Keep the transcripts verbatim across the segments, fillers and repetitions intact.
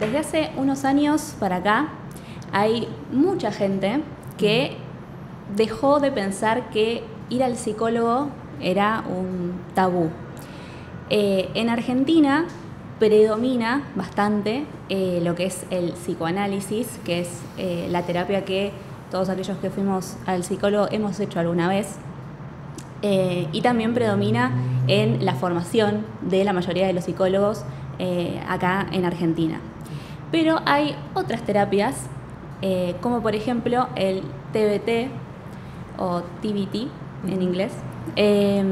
Desde hace unos años para acá hay mucha gente que dejó de pensar que ir al psicólogo era un tabú. Eh, en Argentina predomina bastante eh, lo que es el psicoanálisis, que es eh, la terapia que todos aquellos que fuimos al psicólogo hemos hecho alguna vez. Eh, y también predomina en la formación de la mayoría de los psicólogos eh, acá en Argentina. Pero hay otras terapias, eh, como por ejemplo el T B T o T B T en inglés, eh,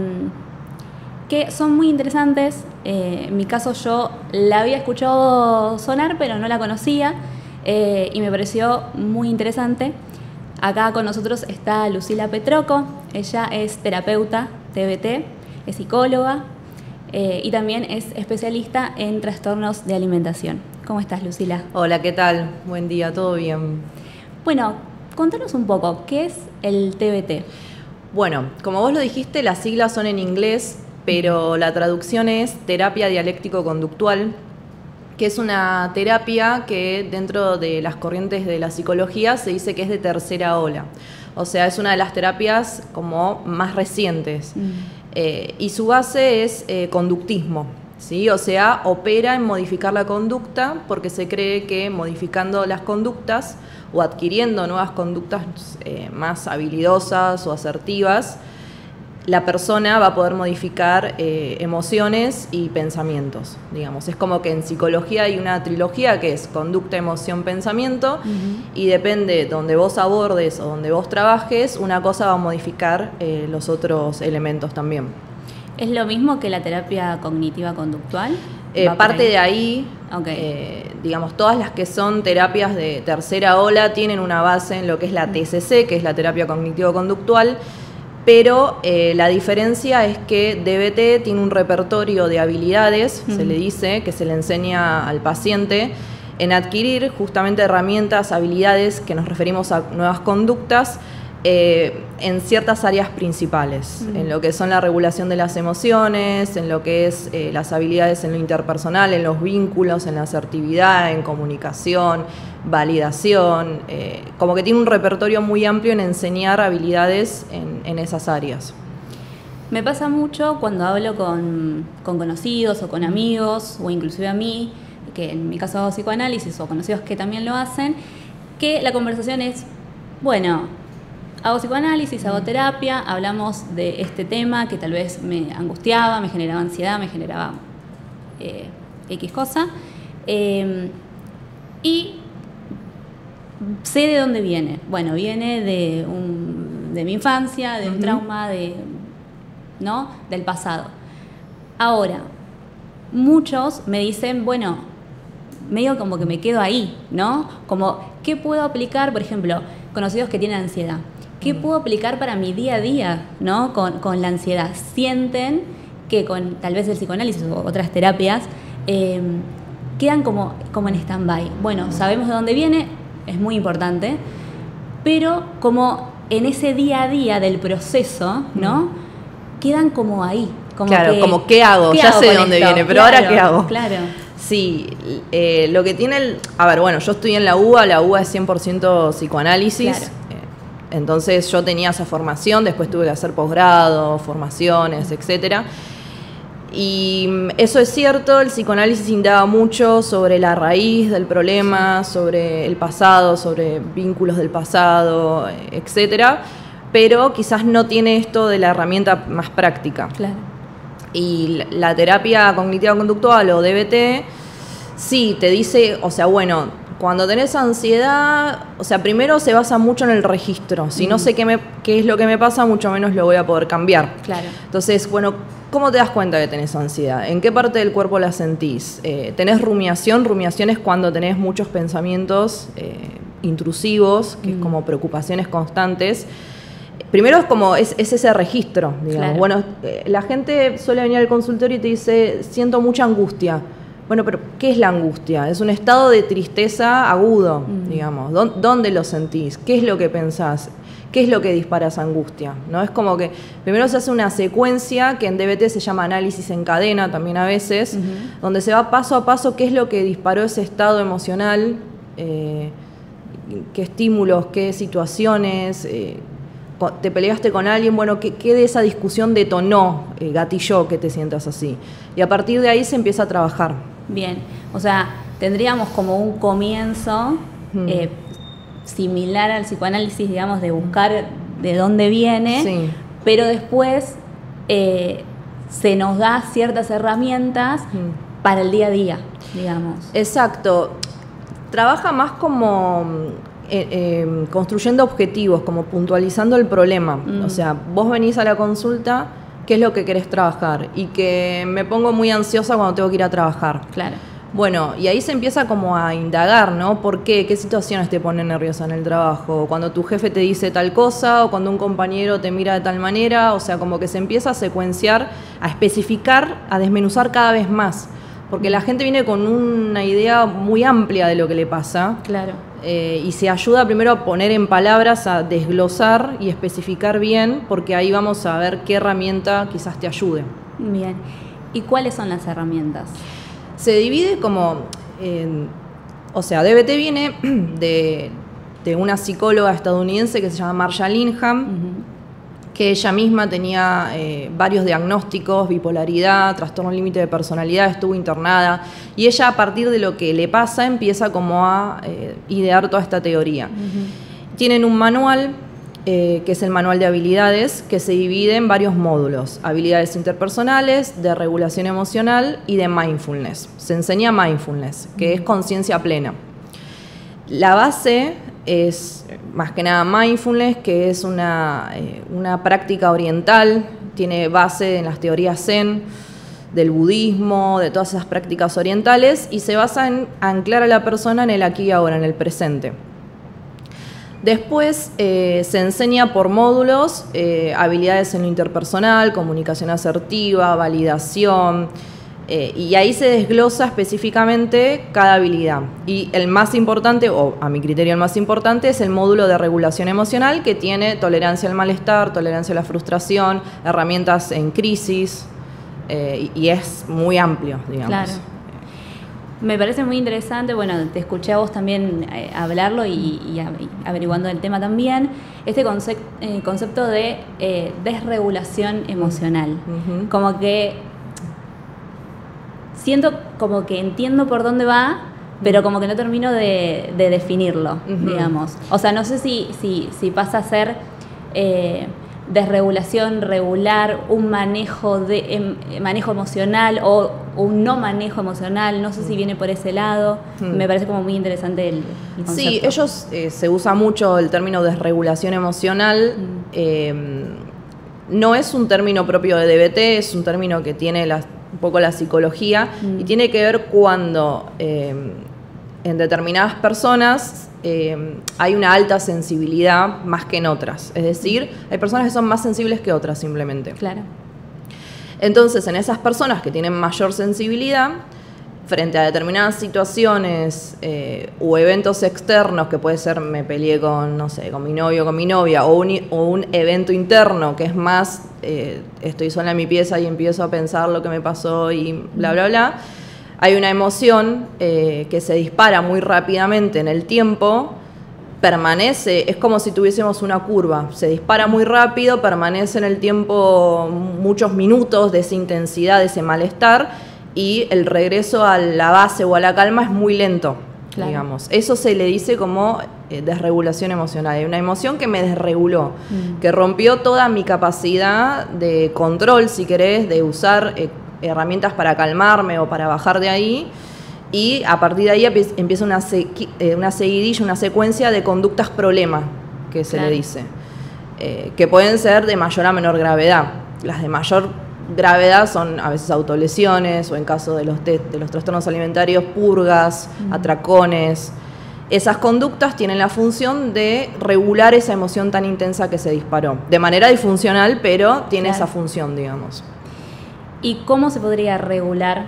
que son muy interesantes. Eh, en mi caso yo la había escuchado sonar, pero no la conocía eh, y me pareció muy interesante. Acá con nosotros está Lucila Petroco, ella es terapeuta T B T, es psicóloga eh, y también es especialista en trastornos de alimentación. ¿Cómo estás, Lucila? Hola, ¿qué tal? Buen día, ¿todo bien? Bueno, contanos un poco, ¿qué es el T B T? Bueno, como vos lo dijiste, las siglas son en inglés, pero la traducción es terapia dialéctico-conductual, que es una terapia que dentro de las corrientes de la psicología se dice que es de tercera ola. O sea, es una de las terapias como más recientes. Mm. Eh, y su base es eh, conductismo, ¿sí? O sea, opera en modificar la conducta porque se cree que modificando las conductas o adquiriendo nuevas conductas eh, más habilidosas o asertivas, la persona va a poder modificar eh, emociones y pensamientos, digamos. Es como que en psicología hay una trilogía que es conducta, emoción, pensamiento, uh-huh. Y depende donde vos abordes o donde vos trabajes, una cosa va a modificar eh, los otros elementos también. ¿Es lo mismo que la terapia cognitiva conductual? Eh, parte ahí? de ahí, okay. eh, digamos, todas las que son terapias de tercera ola tienen una base en lo que es la T C C, que es la terapia cognitivo-conductual, pero eh, la diferencia es que D B T tiene un repertorio de habilidades, uh-huh. se le dice, que se le enseña al paciente en adquirir justamente herramientas, habilidades, que nos referimos a nuevas conductas, eh, en ciertas áreas principales, uh-huh. en lo que son la regulación de las emociones, en lo que es eh, las habilidades en lo interpersonal, en los vínculos, en la asertividad, en comunicación, validación, eh, como que tiene un repertorio muy amplio en enseñar habilidades en, en esas áreas. Me pasa mucho cuando hablo con, con conocidos o con amigos, o inclusive a mí, que en mi caso hago psicoanálisis, o conocidos que también lo hacen, que la conversación es, bueno, hago psicoanálisis, hago terapia, hablamos de este tema que tal vez me angustiaba, me generaba ansiedad, me generaba eh, X cosa, eh, y sé de dónde viene. Bueno, viene de, un, de mi infancia, de un uh-huh. trauma, de, ¿no? del pasado. Ahora, muchos me dicen, bueno, medio como que me quedo ahí, ¿no? Como, ¿qué puedo aplicar? Por ejemplo, conocidos que tienen ansiedad. ¿Qué puedo aplicar para mi día a día, ¿no? con, con la ansiedad? Sienten que con tal vez el psicoanálisis o otras terapias eh, quedan como, como en stand-by. Bueno, sabemos de dónde viene, es muy importante, pero como en ese día a día del proceso, ¿no? Quedan como ahí. Como claro, que, como ¿qué hago? ¿qué Ya hago sé de dónde esto? viene, pero claro, ahora ¿qué hago? Claro. Sí, eh, lo que tiene el... A ver, bueno, yo estoy en la U B A, la U B A es cien por ciento psicoanálisis. Claro. Entonces yo tenía esa formación, después tuve que hacer posgrado, formaciones, etcétera. Y eso es cierto, el psicoanálisis indaga mucho sobre la raíz del problema, sobre el pasado, sobre vínculos del pasado, etcétera. Pero quizás no tiene esto de la herramienta más práctica. Claro. Y la terapia cognitiva conductual o D B T, sí, te dice, o sea, bueno, cuando tenés ansiedad, o sea, primero se basa mucho en el registro. Si mm. no sé qué, me, qué es lo que me pasa, mucho menos lo voy a poder cambiar. Claro. Entonces, bueno, ¿cómo te das cuenta que tenés ansiedad? ¿En qué parte del cuerpo la sentís? Eh, ¿Tenés rumiación? Rumiación es cuando tenés muchos pensamientos eh, intrusivos, que mm. es como preocupaciones constantes. Primero es como, es, es ese registro, digamos. Claro. Bueno, eh, la gente suele venir al consultorio y te dice, siento mucha angustia. Bueno, pero ¿qué es la angustia? Es un estado de tristeza agudo, mm. digamos. ¿Dónde lo sentís? ¿Qué es lo que pensás? ¿Qué es lo que dispara esa angustia? ¿No? Es como que primero se hace una secuencia que en D B T se llama análisis en cadena también a veces, uh-huh. donde se va paso a paso qué es lo que disparó ese estado emocional, eh, qué estímulos, qué situaciones, eh, te peleaste con alguien, bueno, ¿qué, qué de esa discusión detonó, eh, gatilló que te sientas así? Y a partir de ahí se empieza a trabajar. Bien, o sea, tendríamos como un comienzo hmm. eh, similar al psicoanálisis, digamos, de buscar de dónde viene, sí. pero después eh, se nos da ciertas herramientas hmm. para el día a día, digamos. Exacto. Trabaja más como eh, eh, construyendo objetivos, como puntualizando el problema. Mm. O sea, vos venís a la consulta, ¿qué es lo que querés trabajar? Y que me pongo muy ansiosa cuando tengo que ir a trabajar. Claro. Bueno, y ahí se empieza como a indagar, ¿no? ¿Por qué? ¿Qué situaciones te ponen nerviosa en el trabajo? Cuando tu jefe te dice tal cosa o cuando un compañero te mira de tal manera. O sea, como que se empieza a secuenciar, a especificar, a desmenuzar cada vez más. Porque la gente viene con una idea muy amplia de lo que le pasa. Claro. Eh, y se ayuda primero a poner en palabras, a desglosar y especificar bien, porque ahí vamos a ver qué herramienta quizás te ayude. Bien. ¿Y cuáles son las herramientas? Se divide como... Eh, o sea, D B T viene de, de una psicóloga estadounidense que se llama Marsha Linehan, uh-huh. que ella misma tenía eh, varios diagnósticos, bipolaridad, trastorno límite de personalidad, estuvo internada, y ella a partir de lo que le pasa empieza como a eh, idear toda esta teoría. Uh-huh. Tienen un manual, eh, que es el manual de habilidades, que se divide en varios módulos, habilidades interpersonales, de regulación emocional y de mindfulness. Se enseña mindfulness, que uh-huh. es conciencia plena. La base es más que nada mindfulness, que es una, eh, una práctica oriental, tiene base en las teorías zen, del budismo, de todas esas prácticas orientales, y se basa en anclar a la persona en el aquí y ahora, en el presente. Después eh, se enseña por módulos eh, habilidades en lo interpersonal, comunicación asertiva, validación, Eh, y ahí se desglosa específicamente cada habilidad. Y el más importante, o a mi criterio el más importante, es el módulo de regulación emocional, que tiene tolerancia al malestar, tolerancia a la frustración, herramientas en crisis, eh, y, y es muy amplio, digamos. Claro. Me parece muy interesante, bueno, te escuché a vos también eh, hablarlo y, y, y averiguando el tema también, este concept, eh, concepto de eh, desregulación emocional. Uh-huh. Como que siento como que entiendo por dónde va, pero como que no termino de, de definirlo, uh-huh. digamos. O sea, no sé si, si, si pasa a ser eh, desregulación regular, un manejo, de, em, manejo emocional o un no manejo emocional, no sé si viene por ese lado. Uh-huh. Me parece como muy interesante el, el concepto. Sí, ellos eh, se usa mucho el término desregulación emocional. Uh-huh. eh, no es un término propio de D B T, es un término que tiene las un poco la psicología, mm. y tiene que ver cuando eh, en determinadas personas eh, hay una alta sensibilidad más que en otras. Es decir, hay personas que son más sensibles que otras simplemente. Claro. Entonces, en esas personas que tienen mayor sensibilidad, frente a determinadas situaciones eh, o eventos externos, que puede ser me peleé con, no sé, con mi novio o con mi novia, o un, o un evento interno que es más, eh, estoy sola en mi pieza y empiezo a pensar lo que me pasó y bla, bla, bla, hay una emoción eh, que se dispara muy rápidamente en el tiempo, permanece, es como si tuviésemos una curva, se dispara muy rápido, permanece en el tiempo muchos minutos de esa intensidad, de ese malestar, y el regreso a la base o a la calma es muy lento, claro. digamos. Eso se le dice como eh, desregulación emocional. Hay una emoción que me desreguló, mm. que rompió toda mi capacidad de control, si querés, de usar eh, herramientas para calmarme o para bajar de ahí, y a partir de ahí empieza una, sequi, eh, una seguidilla, una secuencia de conductas problema, que se claro. le dice, eh, que pueden ser de mayor a menor gravedad. Las de mayor gravedad son a veces autolesiones, o en caso de los, de, de los trastornos alimentarios, purgas, uh-huh. atracones. Esas conductas tienen la función de regular esa emoción tan intensa que se disparó. De manera disfuncional, pero tiene claro. esa función, digamos. ¿Y cómo se podría regular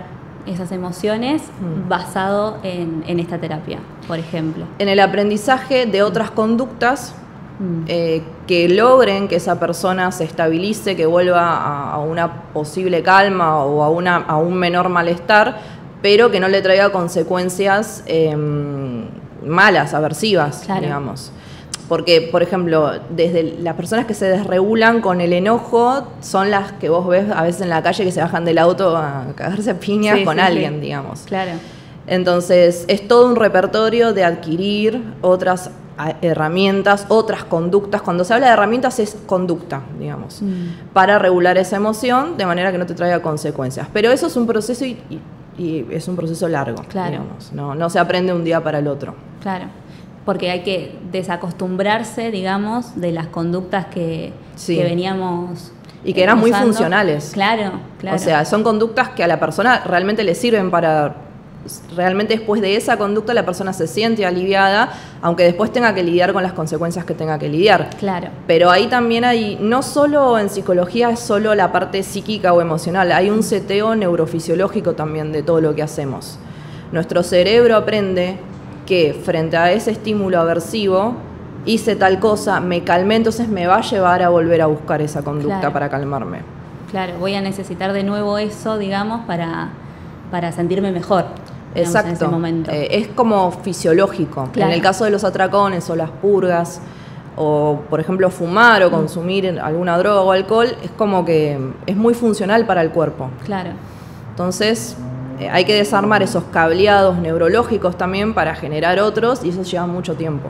esas emociones Mm. basado en, en esta terapia, por ejemplo? En el aprendizaje de otras conductas Mm. eh, que logren que esa persona se estabilice, que vuelva a, a una posible calma o a, una, a un menor malestar, pero que no le traiga consecuencias eh, malas, aversivas, Claro. digamos. Porque, por ejemplo, desde las personas que se desregulan con el enojo son las que vos ves a veces en la calle que se bajan del auto a cagarse a piñas Sí, con sí, alguien, sí. digamos. Claro. Entonces, es todo un repertorio de adquirir otras a- herramientas, otras conductas. Cuando se habla de herramientas es conducta, digamos, Mm. para regular esa emoción de manera que no te traiga consecuencias. Pero eso es un proceso y, y- y es un proceso largo, Claro. digamos. No, no se aprende un día para el otro. Claro, porque hay que desacostumbrarse, digamos, de las conductas que, Sí. que veníamos Y que eh, eran muy usando. funcionales. Claro, claro. O sea, son conductas que a la persona realmente le sirven para... Realmente después de esa conducta la persona se siente aliviada, aunque después tenga que lidiar con las consecuencias que tenga que lidiar. Claro. Pero ahí también hay, no solo en psicología es solo la parte psíquica o emocional, hay un seteo neurofisiológico también de todo lo que hacemos. Nuestro cerebro aprende que frente a ese estímulo aversivo, hice tal cosa, me calmé, entonces me va a llevar a volver a buscar esa conducta Claro. para calmarme. Claro, voy a necesitar de nuevo eso, digamos, para, para sentirme mejor. Digamos, Exacto. en ese momento. Eh, es como fisiológico. Claro. En el caso de los atracones o las purgas, o por ejemplo fumar o consumir alguna droga o alcohol, es como que es muy funcional para el cuerpo. Claro. Entonces eh, hay que desarmar esos cableados neurológicos también para generar otros y eso lleva mucho tiempo.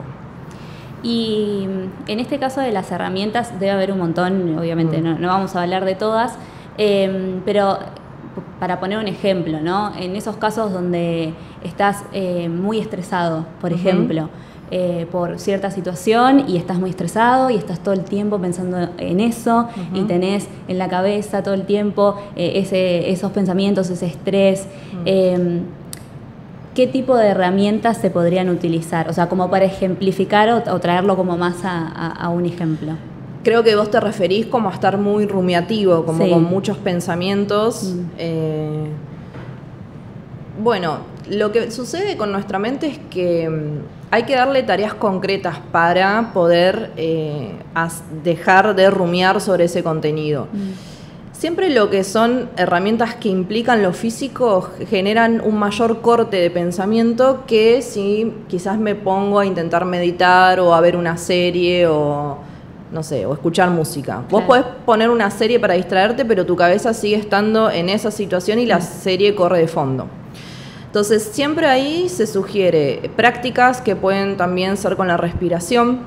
Y mm, en este caso de las herramientas debe haber un montón, obviamente Mm. no, no vamos a hablar de todas, eh, pero para poner un ejemplo, ¿no? En esos casos donde estás eh, muy estresado, por Ujú. ejemplo, eh, por cierta situación y estás muy estresado y estás todo el tiempo pensando en eso Ujú. y tenés en la cabeza todo el tiempo eh, ese, esos pensamientos, ese estrés. Mm. eh, ¿Qué tipo de herramientas se podrían utilizar? O sea, como para ejemplificar o, o traerlo como más a, a- a un ejemplo. Creo que vos te referís como a estar muy rumiativo, como Sí. con muchos pensamientos. Mm. Eh, bueno, lo que sucede con nuestra mente es que mm, hay que darle tareas concretas para poder eh, as- dejar de rumiar sobre ese contenido. Siempre lo que son herramientas que implican lo físico generan un mayor corte de pensamiento que si quizás me pongo a intentar meditar o a ver una serie o no sé, o escuchar música. Vos Claro. podés poner una serie para distraerte, pero tu cabeza sigue estando en esa situación y la serie corre de fondo. Entonces, siempre ahí se sugiere prácticas que pueden también ser con la respiración.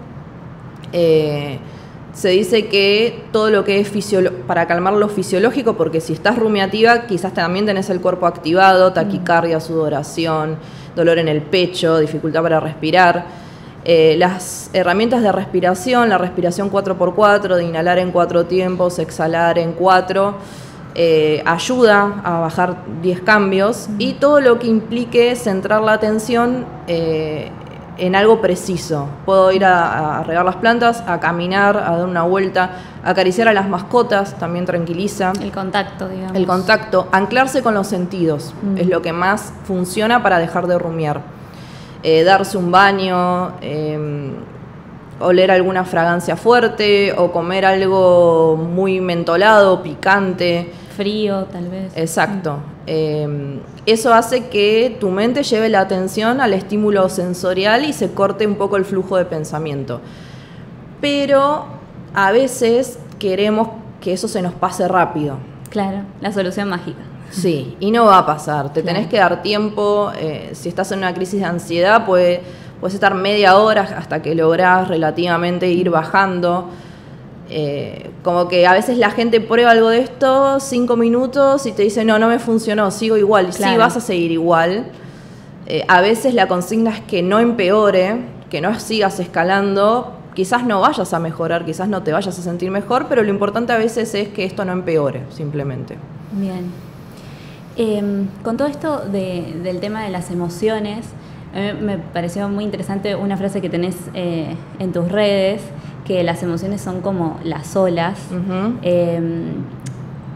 Eh, se dice que todo lo que es fisiolo- para calmar lo fisiológico, porque si estás rumiativa, quizás también tenés el cuerpo activado, taquicardia, sudoración, dolor en el pecho, dificultad para respirar. Eh, las herramientas de respiración, la respiración cuatro por cuatro, de inhalar en cuatro tiempos, exhalar en cuatro, eh, ayuda a bajar diez cambios y todo lo que implique centrar la atención eh, en algo preciso. Puedo ir a, a regar las plantas, a caminar, a dar una vuelta, a acariciar a las mascotas, también tranquiliza. El contacto, digamos. El contacto, anclarse con los sentidos, Mm. es lo que más funciona para dejar de rumiar. Eh, darse un baño, eh, oler alguna fragancia fuerte o comer algo muy mentolado, picante. Frío, tal vez. Exacto. Eh, eso hace que tu mente lleve la atención al estímulo sensorial y se corte un poco el flujo de pensamiento. Pero a veces queremos que eso se nos pase rápido. Claro, la solución mágica. Sí, y no va a pasar. Te Claro. tenés que dar tiempo. Eh, si estás en una crisis de ansiedad, puede, puedes estar media hora hasta que lográs relativamente ir bajando. Eh, como que a veces la gente prueba algo de esto, cinco minutos, y te dice, no, no me funcionó, sigo igual. Y sí, Claro. vas a seguir igual. Eh, a veces la consigna es que no empeore, que no sigas escalando. Quizás no vayas a mejorar, quizás no te vayas a sentir mejor, pero lo importante a veces es que esto no empeore, simplemente. Bien. Eh, con todo esto de- del tema de las emociones, a mí me pareció muy interesante una frase que tenés eh, en tus redes, que las emociones son como las olas. Ujú. Eh,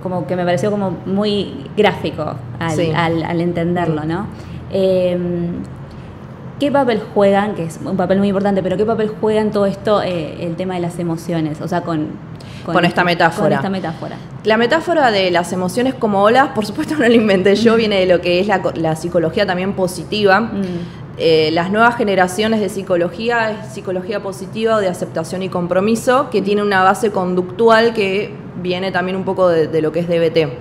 como que me pareció como muy gráfico al, Sí. al, al entenderlo, ¿no? Eh, ¿Qué papel juegan, que es un papel muy importante, pero qué papel juega en todo esto eh, el tema de las emociones? O sea, con, Con esta metáfora. Con esta metáfora. La metáfora de las emociones como olas, por supuesto no la inventé yo, viene de lo que es la, la psicología también positiva. Mm. Eh, las nuevas generaciones de psicología es psicología positiva o de aceptación y compromiso, que tiene una base conductual que viene también un poco de, de lo que es D B T.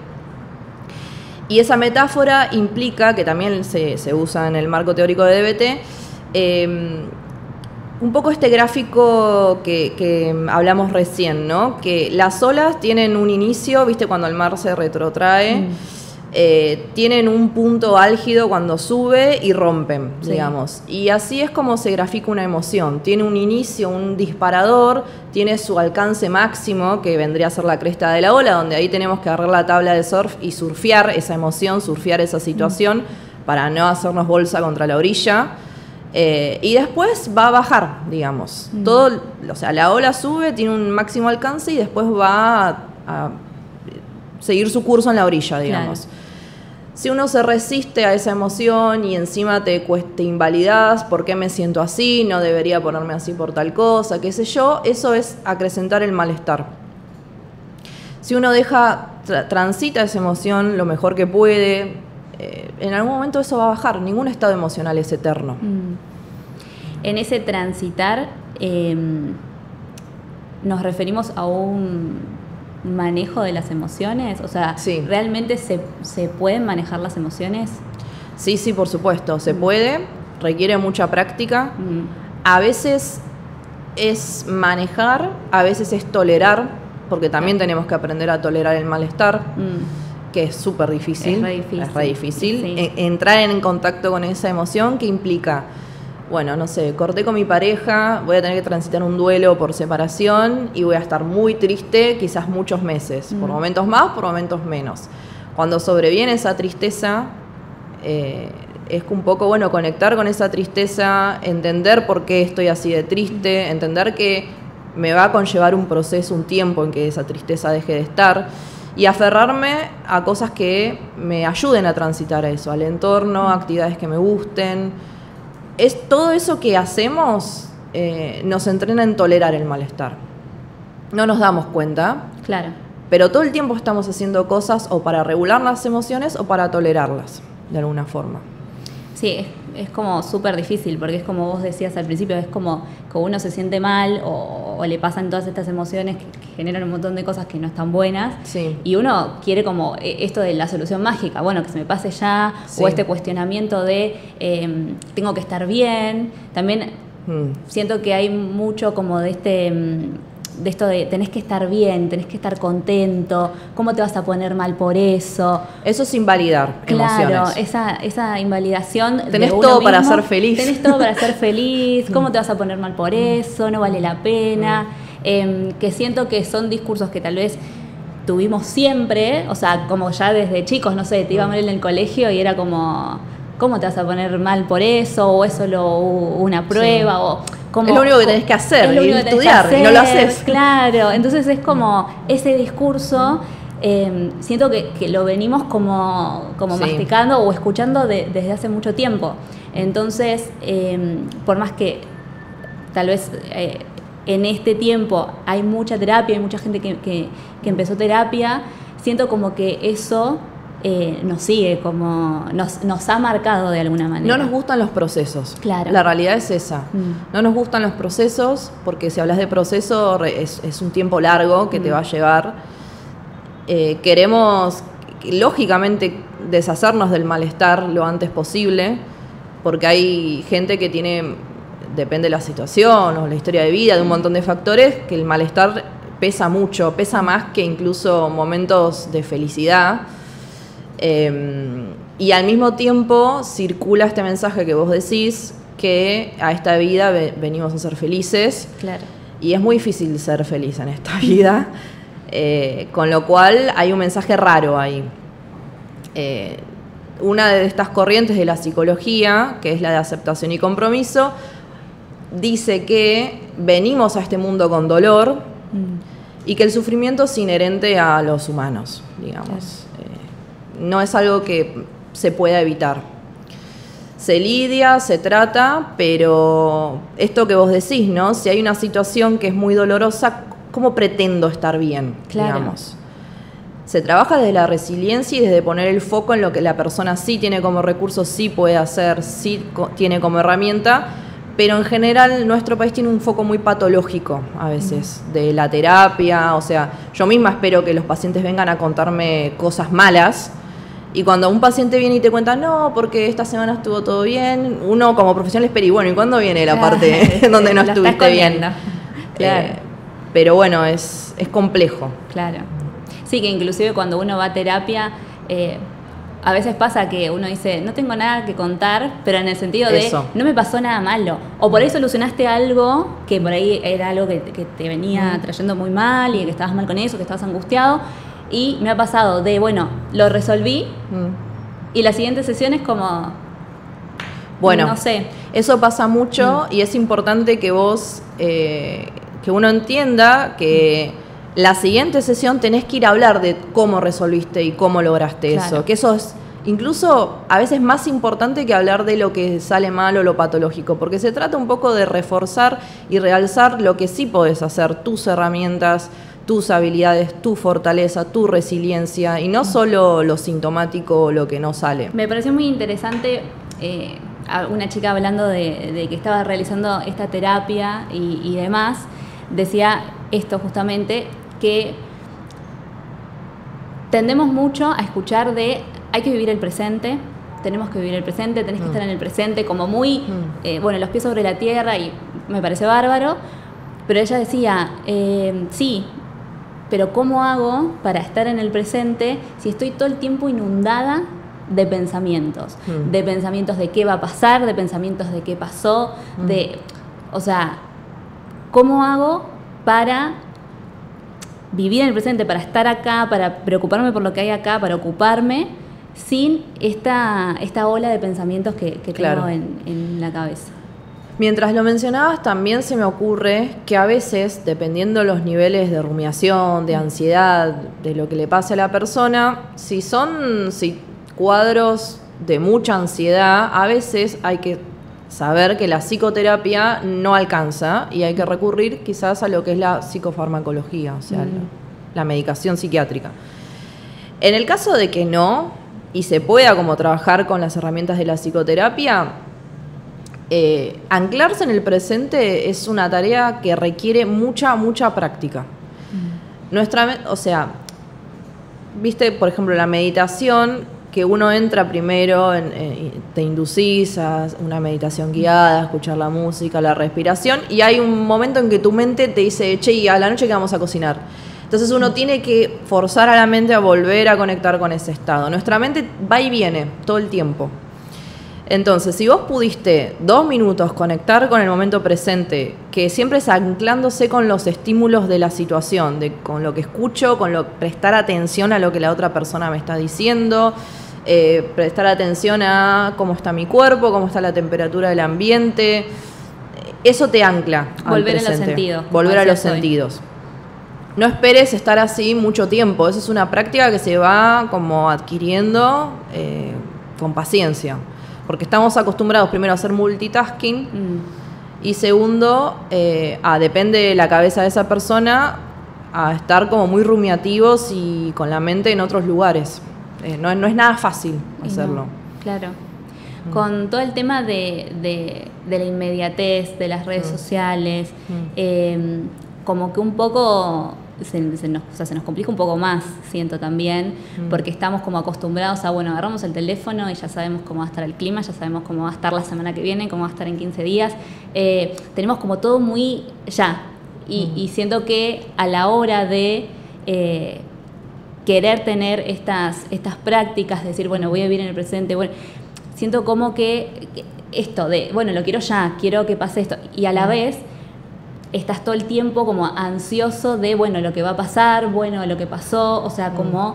Y esa metáfora implica, que también se, se usa en el marco teórico de D B T, eh, un poco este gráfico que, que hablamos recién, ¿no? Que las olas tienen un inicio, ¿viste? Cuando el mar se retrotrae, mm. eh, tienen un punto álgido cuando sube y rompen, sí. digamos. Y así es como se grafica una emoción. Tiene un inicio, un disparador, tiene su alcance máximo, que vendría a ser la cresta de la ola, donde ahí tenemos que agarrar la tabla de surf y surfear esa emoción, surfear esa situación, mm. para no hacernos bolsa contra la orilla. Eh, y después va a bajar, digamos. Mm. Todo, o sea, la ola sube, tiene un máximo alcance y después va a, a seguir su curso en la orilla, digamos. Claro. Si uno se resiste a esa emoción y encima te, te invalidas, ¿por qué me siento así? No debería ponerme así por tal cosa, qué sé yo. Eso es acrecentar el malestar. Si uno deja, tra transita esa emoción lo mejor que puede, en algún momento eso va a bajar. Ningún estado emocional es eterno. En ese transitar, eh, ¿nos referimos a un manejo de las emociones? O sea, sí. ¿realmente se, se pueden manejar las emociones? Sí, sí, por supuesto. Se mm. puede, requiere mucha práctica. Mm. A veces es manejar, a veces es tolerar, porque también tenemos que aprender a tolerar el malestar. Mm. que es súper difícil, es re difícil, es re difícil. Sí. E entrar en contacto con esa emoción que implica, bueno, no sé, corté con mi pareja, voy a tener que transitar un duelo por separación y voy a estar muy triste quizás muchos meses, mm. por momentos más, por momentos menos. Cuando sobreviene esa tristeza, eh, es un poco, bueno, conectar con esa tristeza, entender por qué estoy así de triste, entender que me va a conllevar un proceso, un tiempo en que esa tristeza deje de estar, y aferrarme a cosas que me ayuden a transitar eso, al entorno, actividades que me gusten. Es todo eso que hacemos eh, nos entrena en tolerar el malestar. No nos damos cuenta, claro, pero todo el tiempo estamos haciendo cosas o para regular las emociones o para tolerarlas, de alguna forma. Sí, es, es como súper difícil, porque es como vos decías al principio, es como que uno se siente mal o, o le pasan todas estas emociones que, que generan un montón de cosas que no están buenas. Sí. Y uno quiere como esto de la solución mágica, bueno, que se me pase ya, sí. o este cuestionamiento de eh, tengo que estar bien. También mm. siento que hay mucho como de este... de esto de tenés que estar bien, tenés que estar contento, ¿cómo te vas a poner mal por eso? Eso es invalidar claro, emociones. esa, esa invalidación. Tenés de uno todo mismo, para ser feliz. Tenés todo para ser feliz, ¿cómo te vas a poner mal por eso? No vale la pena. Eh, que siento que son discursos que tal vez tuvimos siempre, o sea, como ya desde chicos, no sé, te iba mal en el colegio y era como, ¿cómo te vas a poner mal por eso? O es solo una prueba, sí. o... Como, es lo único que tenés que hacer, es lo único ir que estudiar, hacer, y no lo haces. Claro, entonces es como ese discurso, eh, siento que, que lo venimos como, como sí. masticando o escuchando de, desde hace mucho tiempo. Entonces, eh, por más que tal vez eh, en este tiempo hay mucha terapia, hay mucha gente que, que, que empezó terapia, siento como que eso... Eh, nos sigue, como nos, nos ha marcado de alguna manera. No nos gustan los procesos. Claro. La realidad es esa. Mm. No nos gustan los procesos porque si hablas de proceso es, es un tiempo largo que mm. te va a llevar. Eh, queremos, lógicamente, deshacernos del malestar lo antes posible porque hay gente que tiene, depende de la situación o la historia de vida, de un montón de factores, que el malestar pesa mucho, pesa más que incluso momentos de felicidad. Eh, y al mismo tiempo circula este mensaje que vos decís, que a esta vida ve, venimos a ser felices. Claro. Y es muy difícil ser feliz en esta vida, eh, con lo cual hay un mensaje raro ahí. Eh, una de estas corrientes de la psicología, que es la de aceptación y compromiso, dice que venimos a este mundo con dolor, mm. y que el sufrimiento es inherente a los humanos, digamos. Claro. Eh, no es algo que se pueda evitar. Se lidia, se trata, pero esto que vos decís, ¿no? Si hay una situación que es muy dolorosa, ¿cómo pretendo estar bien? Claro. Digamos. Se trabaja desde la resiliencia y desde poner el foco en lo que la persona sí tiene como recurso, sí puede hacer, sí tiene como herramienta, pero en general nuestro país tiene un foco muy patológico a veces, mm. de la terapia. O sea, yo misma espero que los pacientes vengan a contarme cosas malas, y cuando un paciente viene y te cuenta, no, porque esta semana estuvo todo bien, uno como profesional espera, y bueno, ¿y cuándo viene la parte donde no estuviste bien? Claro. Eh, pero bueno, es, es complejo. Claro. Sí, que inclusive cuando uno va a terapia, eh, a veces pasa que uno dice, no tengo nada que contar, pero en el sentido de, Eso. no me pasó nada malo. O por ahí solucionaste algo que por ahí era algo que, que te venía mm. trayendo muy mal y que estabas mal con eso, que estabas angustiado. Y me ha pasado de, bueno, lo resolví mm. y la siguiente sesión es como, bueno, no sé. Eso pasa mucho mm. y es importante que vos, eh, que uno entienda que la siguiente sesión tenés que ir a hablar de cómo resolviste y cómo lograste claro. eso. Que eso es incluso a veces más importante que hablar de lo que sale mal o lo patológico, porque se trata un poco de reforzar y realzar lo que sí podés hacer, tus herramientas, tus habilidades, tu fortaleza, tu resiliencia, y no solo lo sintomático o lo que no sale. Me pareció muy interesante eh, una chica hablando de, de que estaba realizando esta terapia y, y demás, decía esto justamente, que tendemos mucho a escuchar de hay que vivir el presente, tenemos que vivir el presente, tenés que mm. estar en el presente, como muy, mm. eh, bueno, los pies sobre la tierra, y me parece bárbaro, pero ella decía, eh, sí, pero ¿cómo hago para estar en el presente si estoy todo el tiempo inundada de pensamientos? Mm. De pensamientos de qué va a pasar, de pensamientos de qué pasó, mm. de, o sea, ¿cómo hago para vivir en el presente, para estar acá, para preocuparme por lo que hay acá, para ocuparme, sin esta, esta ola de pensamientos que, que claro. tengo en, en la cabeza? Mientras lo mencionabas, también se me ocurre que a veces, dependiendo los niveles de rumiación, de ansiedad, de lo que le pase a la persona, si son si cuadros de mucha ansiedad, a veces hay que saber que la psicoterapia no alcanza y hay que recurrir quizás a lo que es la psicofarmacología, o sea, mm. la, la medicación psiquiátrica. En el caso de que no, y se pueda como trabajar con las herramientas de la psicoterapia, eh, anclarse en el presente es una tarea que requiere mucha, mucha práctica. Mm. Nuestra, o sea, viste, por ejemplo, la meditación, que uno entra primero, en, en, te inducís a una meditación guiada, a escuchar la música, la respiración, y hay un momento en que tu mente te dice, che, ¿y a la noche qué vamos a cocinar? Entonces uno tiene que forzar a la mente a volver a conectar con ese estado. Nuestra mente va y viene todo el tiempo. Entonces, si vos pudiste dos minutos conectar con el momento presente, que siempre es anclándose con los estímulos de la situación, de, con lo que escucho, con lo prestar atención a lo que la otra persona me está diciendo, eh, prestar atención a cómo está mi cuerpo, cómo está la temperatura del ambiente, eso te ancla al Volver presente. a los sentidos. Volver a los sentidos. No esperes estar así mucho tiempo, esa es una práctica que se va como adquiriendo eh, con paciencia. Porque estamos acostumbrados primero a hacer multitasking mm. y segundo, eh, a, depende de la cabeza de esa persona, a estar como muy rumiativos y con la mente en otros lugares. Eh, no, no es nada fácil hacerlo. No, claro. Mm. Con todo el tema de, de, de la inmediatez, de las redes mm. sociales, mm. Eh, como que un poco se, se, nos, o sea, se nos complica un poco más, siento también, mm. porque estamos como acostumbrados a, bueno, agarramos el teléfono y ya sabemos cómo va a estar el clima, ya sabemos cómo va a estar la semana que viene, cómo va a estar en quince días. Eh, tenemos como todo muy ya. Y, mm. y siento que a la hora de eh, querer tener estas, estas prácticas, decir, bueno, voy a vivir en el presente, bueno, siento como que esto de, bueno, lo quiero ya, quiero que pase esto, y a la mm. vez estás todo el tiempo como ansioso de, bueno, lo que va a pasar, bueno, lo que pasó, o sea, como...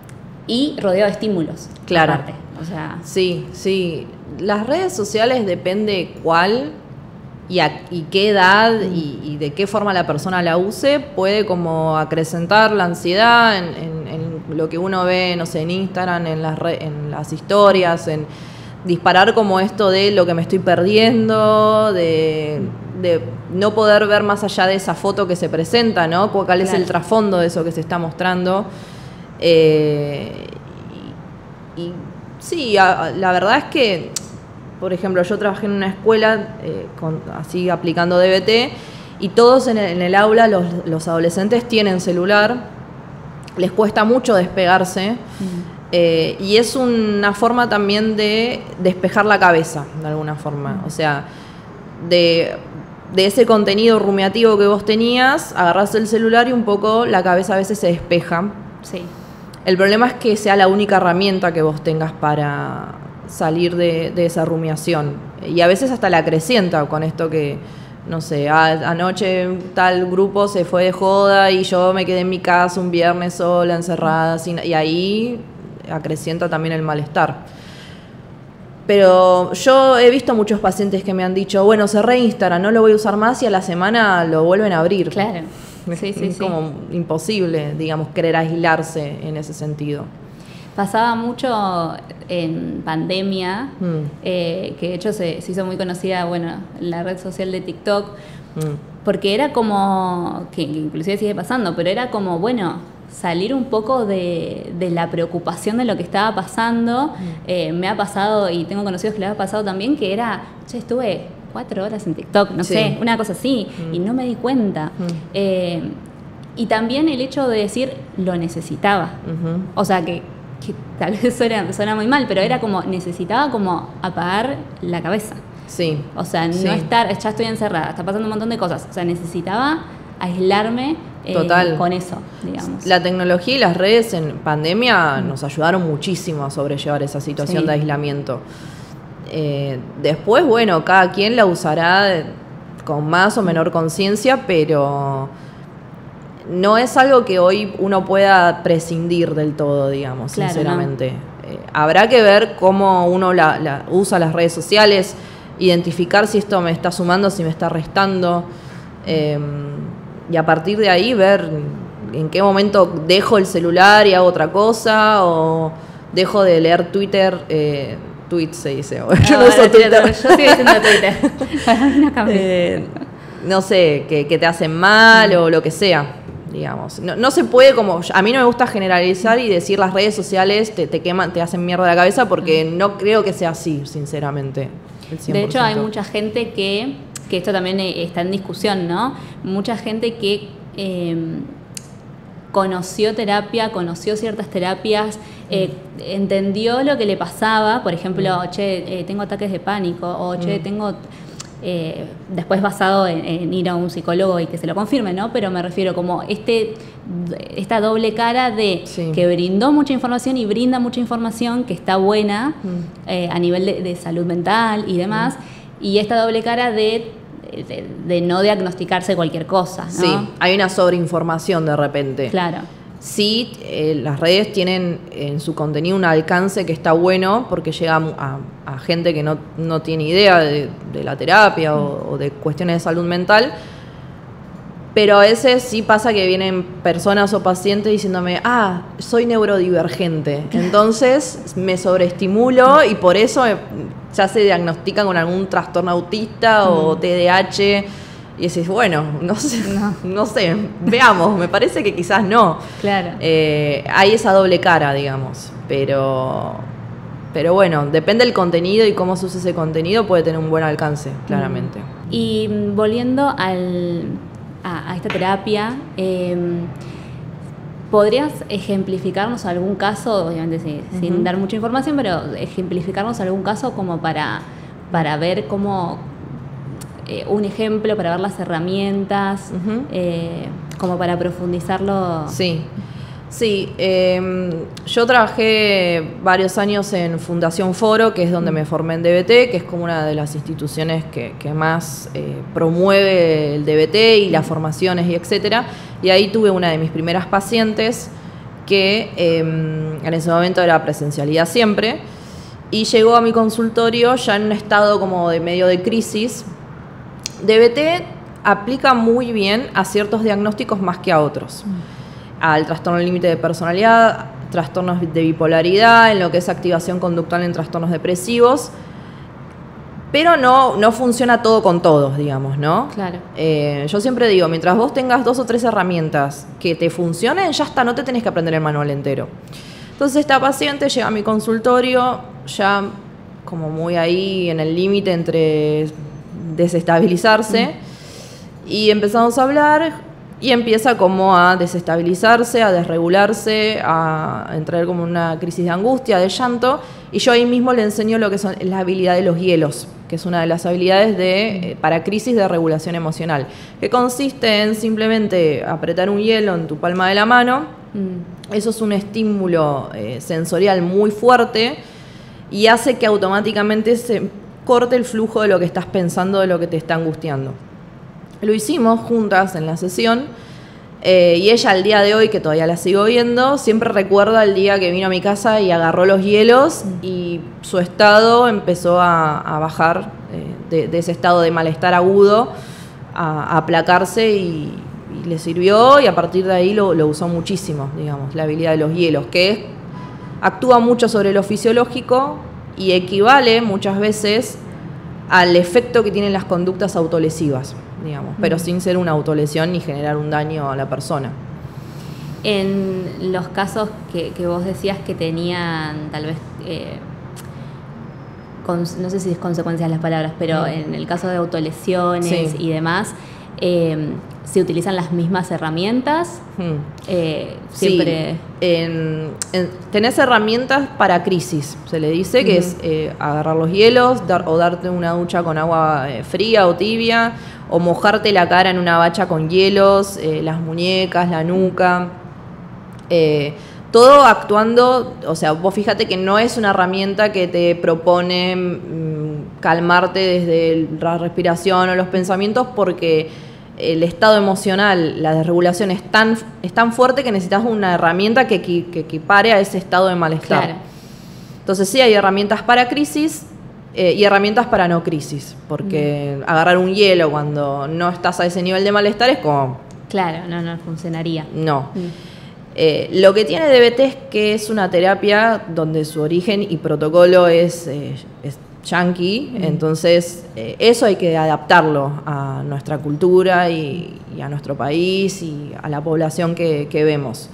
Y rodeado de estímulos. Claro. Aparte, o sea... Sí, sí. Las redes sociales depende cuál, y, a, y qué edad y, y de qué forma la persona la use puede como acrecentar la ansiedad en, en, en lo que uno ve, no sé, en Instagram, en las, re, en las historias, en disparar como esto de lo que me estoy perdiendo, de, de no poder ver más allá de esa foto que se presenta, ¿no? ¿Cuál claro. es el trasfondo de eso que se está mostrando? Eh, y, y sí, a, la verdad es que, por ejemplo, yo trabajé en una escuela eh, con, así aplicando D B T y todos en el, en el aula, los, los adolescentes tienen celular, les cuesta mucho despegarse. Mm. Eh, y es una forma también de despejar la cabeza, de alguna forma. O sea, de, de ese contenido rumiativo que vos tenías, agarrás el celular y un poco la cabeza a veces se despeja. Sí. El problema es que sea la única herramienta que vos tengas para salir de, de esa rumiación. Y a veces hasta la acrecienta con esto que, no sé, a, anoche tal grupo se fue de joda y yo me quedé en mi casa un viernes sola, encerrada, sin, y ahí acrecienta también el malestar. Pero yo he visto muchos pacientes que me han dicho, bueno, cerré Instagram, no lo voy a usar más y a la semana lo vuelven a abrir. Claro. Sí, sí, es como sí. imposible, digamos, querer aislarse en ese sentido. Pasaba mucho en pandemia, mm. eh, que de hecho se, se hizo muy conocida, bueno, la red social de TikTok, mm. porque era como, que inclusive sigue pasando, pero era como, bueno, salir un poco de, de la preocupación de lo que estaba pasando. Mm. Eh, me ha pasado, y tengo conocidos que les ha pasado también, que era, che, estuve cuatro horas en TikTok, no sí. sé, una cosa así, mm. y no me di cuenta. Mm. Eh, y también el hecho de decir, lo necesitaba. Uh-huh. O sea, que, que tal vez suena, suena muy mal, pero era como, necesitaba como apagar la cabeza. Sí. O sea, no sí. estar, ya estoy encerrada, está pasando un montón de cosas. O sea, necesitaba aislarme eh, Total. con eso, digamos. La tecnología y las redes en pandemia mm. nos ayudaron muchísimo a sobrellevar esa situación sí. de aislamiento. Eh, después, bueno, cada quien la usará de, con más o menor conciencia, pero no es algo que hoy uno pueda prescindir del todo, digamos, claro, sinceramente. No. Eh, habrá que ver cómo uno la, la usa las redes sociales, identificar si esto me está sumando, si me está restando. Eh, y a partir de ahí ver en qué momento dejo el celular y hago otra cosa, o dejo de leer Twitter, eh, tweets se dice, no, yo no uso Twitter. Yo sigo diciendo Twitter. no, eh, no sé, que, que te hacen mal mm. o lo que sea, digamos. No, no se puede como, a mí no me gusta generalizar y decir las redes sociales te, te queman, te hacen mierda la cabeza, porque mm. no creo que sea así, sinceramente. El cien por ciento. De hecho, hay mucha gente que que esto también está en discusión, ¿no? Mucha gente que eh, conoció terapia, conoció ciertas terapias, eh, mm. entendió lo que le pasaba, por ejemplo, mm. che, eh, tengo ataques de pánico, o che, mm. tengo... Eh, después basado en, en ir a un psicólogo y que se lo confirme, ¿no? Pero me refiero como este esta doble cara de sí. que brindó mucha información y brinda mucha información que está buena mm. eh, a nivel de, de salud mental y demás, mm. y esta doble cara de, de, de no diagnosticarse cualquier cosa, ¿no? Sí, hay una sobreinformación de repente. Claro. Sí, eh, las redes tienen en su contenido un alcance que está bueno porque llega a, a gente que no, no tiene idea de, de la terapia mm. o, o de cuestiones de salud mental, pero a veces sí pasa que vienen personas o pacientes diciéndome, ah, soy neurodivergente, entonces me sobreestimulo y por eso ya se diagnostican con algún trastorno autista mm. o T D A H. Y decís, bueno, no sé, no. no sé, veamos, me parece que quizás no. Claro. Eh, hay esa doble cara, digamos, pero, pero bueno, depende del contenido y cómo se usa ese contenido, puede tener un buen alcance, claramente. Y volviendo al, a, a esta terapia, eh, ¿podrías ejemplificarnos algún caso, obviamente sí, uh-huh. sin dar mucha información, pero ejemplificarnos algún caso como para, para ver cómo... Eh, un ejemplo para ver las herramientas, uh-huh. eh, como para profundizarlo? Sí, sí. Eh, yo trabajé varios años en Fundación Foro, que es donde me formé en D B T, que es como una de las instituciones que, que más eh, promueve el D B T y las formaciones y etcétera. Y ahí tuve una de mis primeras pacientes que eh, en ese momento era presencialidad siempre, y llegó a mi consultorio ya en un estado como de medio de crisis. D B T aplica muy bien a ciertos diagnósticos más que a otros. Mm. Al trastorno límite de personalidad, trastornos de bipolaridad, en lo que es activación conductual en trastornos depresivos, pero no, no funciona todo con todos, digamos, ¿no? Claro. Eh, yo siempre digo, mientras vos tengas dos o tres herramientas que te funcionen, ya está, no te tenés que aprender el manual entero. Entonces esta paciente llega a mi consultorio ya como muy ahí en el límite entre desestabilizarse, mm. y empezamos a hablar y empieza como a desestabilizarse, a desregularse, a entrar como en una crisis de angustia, de llanto, y yo ahí mismo le enseño lo que son la habilidad de los hielos, que es una de las habilidades de, eh, para crisis de regulación emocional, que consiste en simplemente apretar un hielo en tu palma de la mano. Mm. Eso es un estímulo eh, sensorial muy fuerte y hace que automáticamente se corte el flujo de lo que estás pensando, de lo que te está angustiando. Lo hicimos juntas en la sesión, eh, y ella al día de hoy, que todavía la sigo viendo, siempre recuerda el día que vino a mi casa y agarró los hielos y su estado empezó a, a bajar eh, de, de ese estado de malestar agudo, a, a aplacarse y, y le sirvió, y a partir de ahí lo, lo usó muchísimo, digamos, la habilidad de los hielos, que es, actúa mucho sobre lo fisiológico y equivale muchas veces al efecto que tienen las conductas autolesivas, digamos, mm. pero sin ser una autolesión ni generar un daño a la persona. En los casos que, que vos decías que tenían tal vez, eh, con, no sé si es consecuencias las palabras, pero mm. en el caso de autolesiones sí. y demás, eh, ¿se utilizan las mismas herramientas? Hmm. Eh, siempre... Sí. En, en, tenés herramientas para crisis, se le dice, que uh-huh. es eh, agarrar los hielos, dar, o darte una ducha con agua eh, fría o tibia, o mojarte la cara en una bacha con hielos, eh, las muñecas, la nuca, eh, todo actuando, o sea, vos fíjate que no es una herramienta que te propone mmm, calmarte desde la respiración o los pensamientos, porque el estado emocional, la desregulación es tan, es tan fuerte que necesitas una herramienta que, que, que equipare a ese estado de malestar. Claro. Entonces sí hay herramientas para crisis eh, y herramientas para no crisis, porque mm. agarrar un hielo cuando no estás a ese nivel de malestar es como... Claro, no, no funcionaría. No. Mm. Eh, lo que tiene D B T es que es una terapia donde su origen y protocolo es... Eh, es yanqui, mm. entonces eh, eso hay que adaptarlo a nuestra cultura y, y a nuestro país y a la población que, que vemos.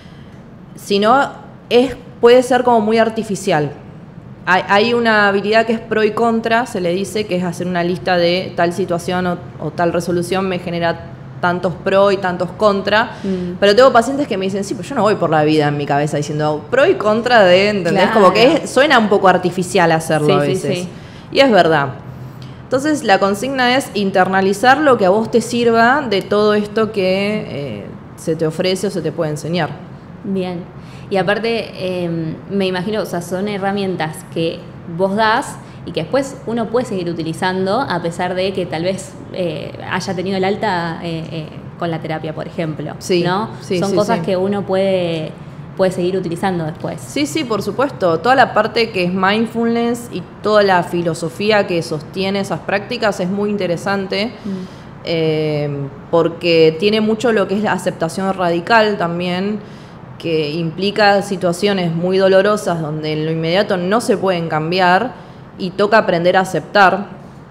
Si no, es, puede ser como muy artificial. Hay, hay una habilidad que es pro y contra, se le dice, que es hacer una lista de tal situación o, o tal resolución me genera tantos pro y tantos contra, mm. pero tengo pacientes que me dicen, sí, pero yo no voy por la vida en mi cabeza diciendo pro y contra de, ¿entendés? Claro. Como que es, suena un poco artificial hacerlo sí, a veces. Sí, sí. Y es verdad. Entonces la consigna es internalizar lo que a vos te sirva de todo esto que eh, se te ofrece o se te puede enseñar. Bien. Y aparte, eh, me imagino, o sea, son herramientas que vos das y que después uno puede seguir utilizando a pesar de que tal vez eh, haya tenido el alta eh, eh, con la terapia, por ejemplo. Sí, ¿no? Sí, Son sí, cosas sí. que uno puede, puede seguir utilizando después. Sí, sí, por supuesto. Toda la parte que es mindfulness y toda la filosofía que sostiene esas prácticas es muy interesante. Mm. eh, porque tiene mucho lo que es la aceptación radical también, que implica situaciones muy dolorosas donde en lo inmediato no se pueden cambiar y toca aprender a aceptar,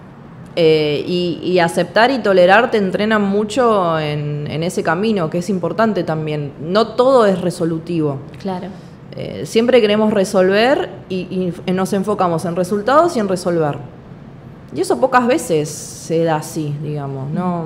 eh, y, y aceptar y tolerar te entrenan mucho en, en ese camino, que es importante también. No todo es resolutivo. Claro. Eh, siempre queremos resolver y, y nos enfocamos en resultados y en resolver. Y eso pocas veces se da así, digamos. No,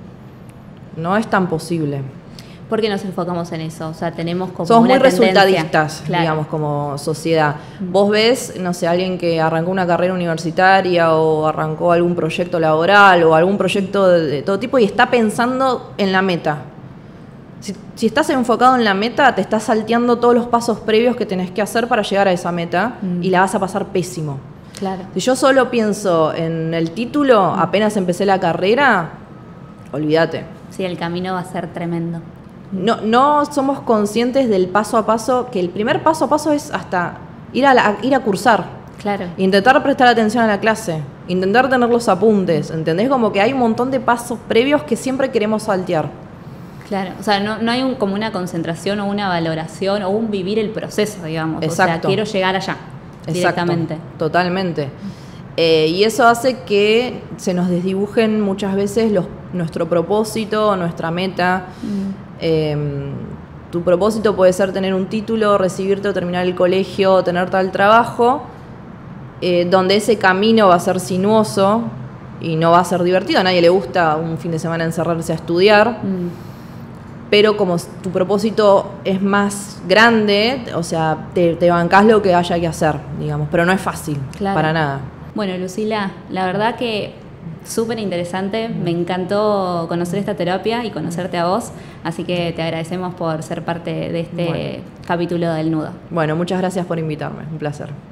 no es tan posible. ¿Por qué nos enfocamos en eso? O sea, tenemos como Somos una muy tendencia. resultadistas, claro. digamos, como sociedad. Mm. Vos ves, no sé, alguien que arrancó una carrera universitaria o arrancó algún proyecto laboral o algún proyecto de, de todo tipo y está pensando en la meta. Si, si estás enfocado en la meta, te estás salteando todos los pasos previos que tenés que hacer para llegar a esa meta mm. y la vas a pasar pésimo. Claro. Si yo solo pienso en el título, mm. apenas empecé la carrera, olvídate. Sí, el camino va a ser tremendo. No, no somos conscientes del paso a paso, que el primer paso a paso es hasta ir a, la, ir a cursar. Claro. Intentar prestar atención a la clase. intentar tener los apuntes, ¿entendés? Como que hay un montón de pasos previos que siempre queremos saltear. Claro, o sea, no, no hay un, como una concentración o una valoración o un vivir el proceso, digamos. Exacto. O sea, quiero llegar allá directamente. Exacto, totalmente. Eh, y eso hace que se nos desdibujen muchas veces los, nuestro propósito, nuestra meta. Mm. Eh, tu propósito puede ser tener un título, recibirte o terminar el colegio, tener tal trabajo, eh, donde ese camino va a ser sinuoso y no va a ser divertido. A nadie le gusta un fin de semana encerrarse a estudiar. Mm. Pero como tu propósito es más grande, o sea, te, te bancás lo que haya que hacer, digamos. Pero no es fácil, claro. Para nada. Bueno, Lucila, la verdad que súper interesante. Me encantó conocer esta terapia y conocerte a vos. Así que te agradecemos por ser parte de este bueno. capítulo del Nudo. Bueno, muchas gracias por invitarme. Un placer.